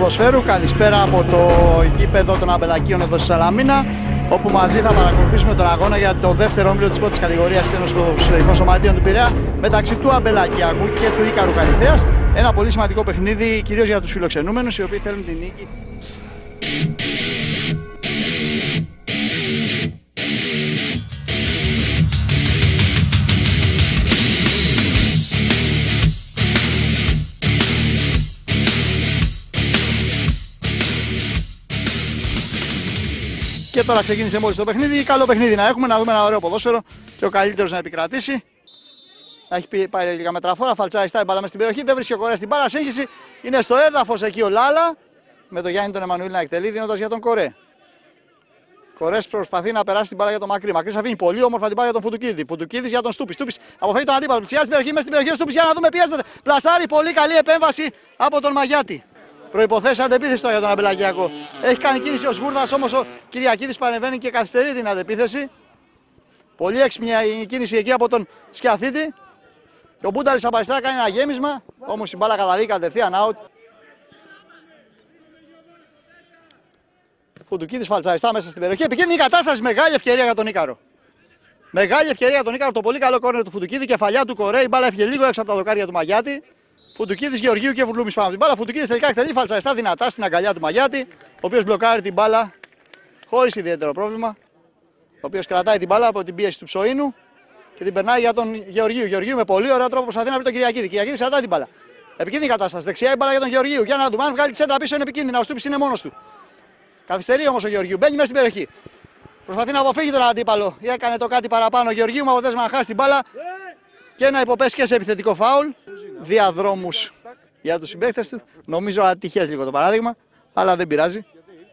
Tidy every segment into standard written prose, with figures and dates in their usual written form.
ποδοσφαίρου. Καλησπέρα από το γήπεδο των Αμπελακίων εδώ στη Σαλαμίνα, όπου μαζί θα παρακολουθήσουμε τον αγώνα για το δεύτερο όμιλο της πρώτης κατηγορίας της Ένωσης Ποδοσφαιρικών Σωματείων του Πειραιά μεταξύ του Αμπελακιακού και του Ίκαρου Καλυθέας. Ένα πολύ σημαντικό παιχνίδι, κυρίως για τους φιλοξενούμενους, οι οποίοι θέλουν την νίκη. Και τώρα ξεκίνησε μόλις το παιχνίδι. Καλό παιχνίδι να έχουμε, να δούμε ένα ωραίο ποδόσφαιρο και ο καλύτερος να επικρατήσει. Έχει πάει λίγα μετραφόρα, φαλτσάριστά η μπάλα μες στην περιοχή. Δεν βρίσκει ο Κορέ στην μπάλα. Σύγχυση είναι στο έδαφος εκεί ο Λάλα. Με τον Γιάννη τον Εμμανουήλ να εκτελεί, δίνοντας για τον Κορέ. Κορές προσπαθεί να περάσει την μπάλα για τον Μακρύ. Μακρύς αφήνει πολύ όμορφα την μπάλα για τον Φουντουκίδη. Φουντουκίδης για τον Στούπη. Στούπης αποφεύγει τον αντίπαλο. Πλησιάζει την περιοχή, μες στην περιοχή ο Στούπης για να δούμε, πιέζεται. Πλασάρει, πολύ καλή επέμβαση από τον Μαγιάτη. Προϋποθέσεις αντεπίθεση τώρα για τον Αμπελακιακό. Έχει κάνει κίνηση ο Σγούρδας, όμως ο Κυριακίδης παρεμβαίνει και καθυστερεί την αντεπίθεση. Πολύ έξυπνη η κίνηση εκεί από τον Σκιαθίτη. Και ο Μπούνταλης από αριστερά κάνει ένα γέμισμα, όμως η μπάλα καταλήγει κατευθείαν out. Φουντουκίδης φαλτσαριστά μέσα στην περιοχή. Επικίνδυνη κατάσταση, μεγάλη ευκαιρία για τον Ίκαρο. Μεγάλη ευκαιρία για τον Ίκαρο, το πολύ καλό κόρνερ του Φουντουκίδη, κεφαλιά του Κορέ. Η μπάλα έφυγε λίγο έξω από τα δοκάρια του Μαγιάτη. Φουντουκίδης, Γεωργίου και Βουρλούμης πάνω από την μπάλα. Φουντουκίδης τελικά εκτελεί φαλτσαριστά δυνατά στην αγκαλιά του Μαγιάτη, ο οποίος μπλοκάρει την μπάλα χωρίς ιδιαίτερο πρόβλημα. Ο οποίος κρατάει την μπάλα από την πίεση του Ψοΐνου και την περνάει για τον Γεωργίου. Γεωργίου με πολύ ωραίο τρόπο προσπαθεί να βρει τον Κυριακίδη. Κυριακίδης κρατάει την μπάλα. Επικίνδυνη κατάσταση. Δεξιά η μπάλα για τον Γεωργίου. Για να δούμε αν βγάλει τη σέντρα πίσω είναι επικίνδυνα. Ο Στούπης είναι μόνος του. Καθυστερεί όμως ο Γεωργίου. Μπαίνει μέσα στην περιοχή. Προσπαθεί να αποφύγει τον αντίπαλο. Έκανε το κάτι παραπάνω ο Γεωργίου με αποτέλεσμα να χάσει την μπάλα και να υποπέσει και σε επιθετικό φάουλ. Διαδρόμους για τους συμπαίκτες του. Νομίζω ατυχές λίγο το παράδειγμα, αλλά δεν πειράζει.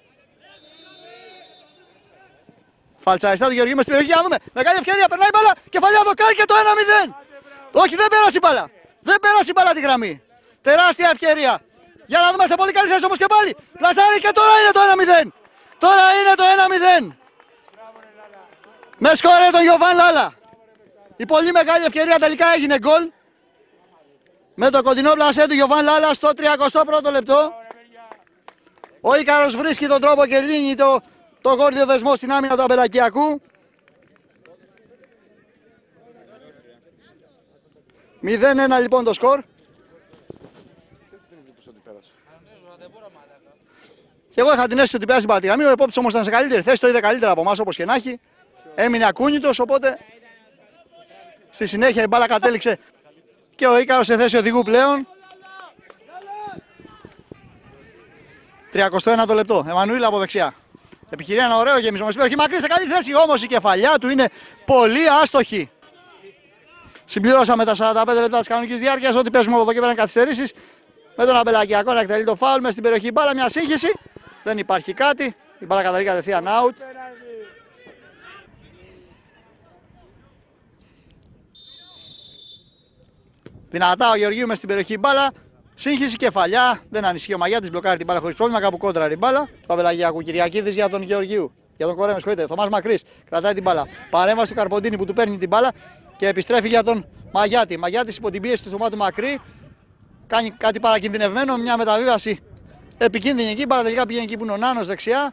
Φαλτσαριστά του Γεωργίου μες στην περιοχή. Να δούμε. Μεγάλη ευκαιρία. Περνάει η μπάλα. Κεφαλιά δοκάρι και το 1-0. Όχι, δεν πέρασε η μπάλα. Δεν πέρασε η μπάλα τη γραμμή. Τεράστια ευκαιρία. Για να δούμε σε πολύ καλή θέση όμως και πάλι. Πλασάρι και τώρα είναι το 1-0. Τώρα είναι το 1-0. Με σκόρερ τον Γιωβάν Λάλα. Η πολύ μεγάλη ευκαιρία τελικά έγινε γκολ. Με το κοντινό πλασέ του Γιωβάν Λάλα στο 31ο λεπτό. Ο Ίκαρος βρίσκει τον τρόπο και λύνει το γόρδιο δεσμό στην άμυνα του Αμπελακιακού. 0-1 λοιπόν το σκορ. Και εγώ είχα την αίσθηση ότι πέρασε την πατήρα. Ο επόπτης όμως ήταν σε καλύτερη θέση, το είδε καλύτερα από εμάς όπως και να έχει. Έμεινε ακούνητος, οπότε στη συνέχεια η μπάλα κατέληξε και ο Ίκαρος σε θέση οδηγού πλέον. 31ο λεπτό. Εμμανουήλ από δεξιά. Επιχειρεί ένα ωραίο γέμισμα. Έχει Μακρύ σε καλή θέση, όμως η κεφαλιά του είναι πολύ άστοχη. Συμπληρώσαμε τα 45 λεπτά της κανονικής διάρκειας. Ό,τι παίζουμε από εδώ και πέρα είναι καθυστερήσεις. Με τον Αμπελακιακό να εκτελεί το φάουλ μες στην περιοχή. Μπάλα, μια σύγχυση. Δεν υπάρχει κάτι. Η μπάλα καταλήγει κατευθείαν out. Δυνατά ο Γεωργίου μες στην περιοχή μπάλα. Σύγχυση, κεφαλιά. Δεν ανησυχεί ο Μαγιάτης, μπλοκάρει την μπάλα χωρίς πρόβλημα. Κάπου κόντρα την μπάλα. Το Αμπελακιακού. Κυριακίδης για τον Γεωργίου. Για τον Κορέ, με συγχωρείτε. Θωμάς Μακρύς κρατάει την μπάλα. Παρέμβαση του Καρποντίνη που του παίρνει την μπάλα και επιστρέφει για τον Μαγιάτη. Μαγιάτης υπό την πίεση του Θωμά του Μακρύ. Κάνει κάτι παρακινδυνευμένο. Μια μεταβίβαση επικίνδυνη εκεί. Μπάλα τελικά πηγαίνει εκεί που είναι ο Νάνος δεξιά.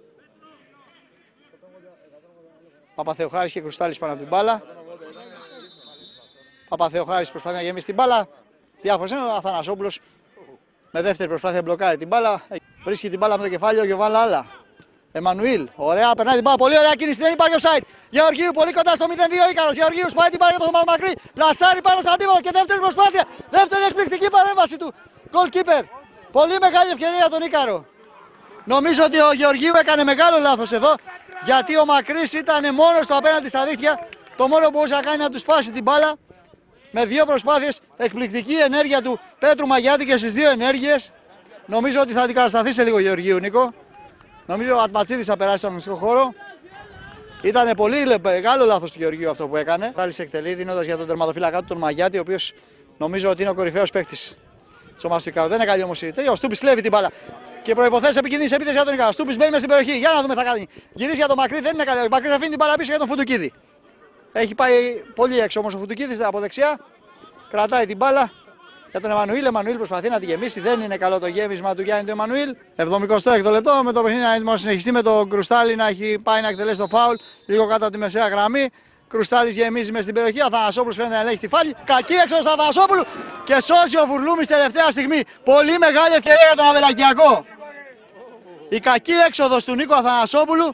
Παπαθεοχάρης και Κρουστάλης πάνω από την μπάλα. Παπαθεοχάρης προσπαθεί να γεμίσει την μπάλα. Διάφορες είναι ο Αθανασόπουλος με δεύτερη προσπάθεια μπλοκάρει την μπάλα. Βρίσκει την μπάλα με το κεφάλι ο Γιωβάν Λάλα. Εμμανουήλ, ωραία, περνάει την μπάλα. Πολύ ωραία κίνηση, δεν υπάρχει offside. Γεωργίου πολύ κοντά στο 0-2 Ίκαρος. Γεωργίου σπάει την μπάλα για το Θωμά Μακρύ. Πλασάρει πάνω στο αντίπαλο και δεύτερη προσπάθεια. Δεύτερη εκπληκτική παρέμβαση του goalkeeper. Πολύ μεγάλη ευκαιρία για τον Ίκαρο. Νομίζω ότι ο Γεωργίου έκανε μεγάλο λάθος εδώ. Γιατί ο Μακρύς ήταν μόνος του απέναντι στα δίχτυα. Το μόνο που μπορούσε να κάνει να του σπάσει την μπάλα. Με δύο προσπάθειες, εκπληκτική ενέργεια του Πέτρου Μαγιάτη και στις δύο ενέργειες. Νομίζω ότι θα αντικατασταθεί σε λίγο Γεωργίου, Νίκο. Νομίζω ο Ατματσίδης θα περάσει στον αγωνιστικό χώρο. Ήταν πολύ μεγάλο λάθος του Γεωργίου αυτό που έκανε. Πάλι εκτελεί, δίνοντας για τον τερματοφύλακα του τον Μαγιάτη, ο οποίος νομίζω ότι είναι ο κορυφαίος παίκτης της ομάδας του Ικάρου. Δεν είναι καλή όμως η τέτοια. Ο Στούπης κλέβει την μπάλα. Και προϋποθέσεις επικίνδυνης επίθεση για τον Ικάρο. Στούπης μπαίνει μέσα στην περιοχή. Για να δούμε τι θα κάνει. Γυρίζει για τον Μακρύ, δεν είναι καλή. Ο Μακρύς αφήνει την μπάλα πίσω για τον Φουντουκίδη. Έχει πάει πολύ έξω όμως ο Φουντουκίδης από δεξιά. Κρατάει την μπάλα. για τον Εμμανουήλ. Εμμανουήλ προσπαθεί να τη γεμίσει. Δεν είναι καλό το γέμισμα του Γιάννη του Εμμανουήλ. 76ο λεπτό με το παιχνίδι να συνεχιστεί με τον Κρουστάλη να έχει πάει να εκτελέσει το φάουλ λίγο κάτω από τη μεσαία γραμμή. Κρουστάλης γεμίζει μες στην περιοχή. Αθανασόπουλος φαίνεται να ελέγχει τη φάλη. Κακή έξοδος Αθανασόπουλου και σώζει ο Βουρλούμης τελευταία στιγμή. Πολύ μεγάλη ευκαιρία για τον Αμπελακιακό. Η κακή έξοδος του Νίκο Αθανασόπουλου.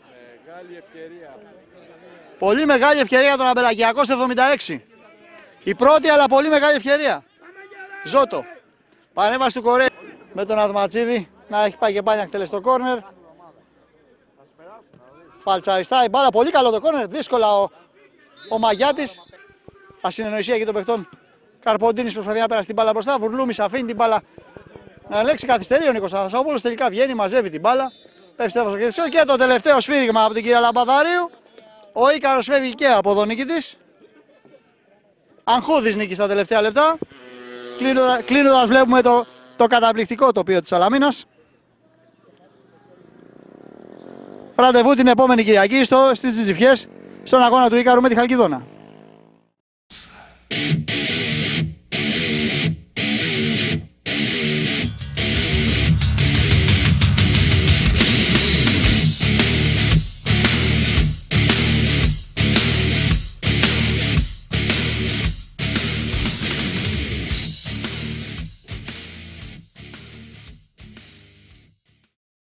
Πολύ μεγάλη ευκαιρία για τον Αμπελακιακό στο 76. Η πρώτη αλλά πολύ μεγάλη ευκαιρία. Ζώτο. Παρέμβαση του Κορέ με τον Αδματζίδη να έχει πάει και πάλι να εκτελέσει το κόρνερ. Φαλτσαριστά η μπάλα. Πολύ καλό το κόρνερ. Δύσκολα ο Μαγιάτης. Ασυνεννοησία εκεί των παιχτών. Καρποντίνης προσπαθεί να πέρασε την μπάλα μπροστά. Βουρλούμης αφήνει την μπάλα να ελέγξει. Καθυστερεί ο Νίκος Αθανασόπουλος. Τελικά βγαίνει, μαζεύει την μπάλα. Πέφτει στο και το τελευταίο σφύριγμα από την κυρία Λαμπαδαρίου. Ο Ίκαρος φεύγει και από εδώ νικητής. Αγχώδης νίκη στα τελευταία λεπτά. Κλείνοντας βλέπουμε το καταπληκτικό τοπίο της Σαλαμίνας. Ραντεβού την επόμενη Κυριακή στις Τζιφιές στον αγώνα του Ίκαρου με τη Χαλκιδόνα.